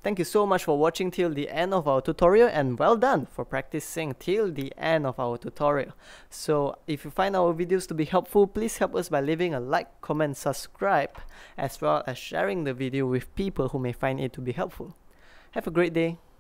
Thank you so much for watching till the end of our tutorial, and well done for practicing till the end of our tutorial. So if you find our videos to be helpful, please help us by leaving a like, comment, subscribe, as well as sharing the video with people who may find it to be helpful. Have a great day.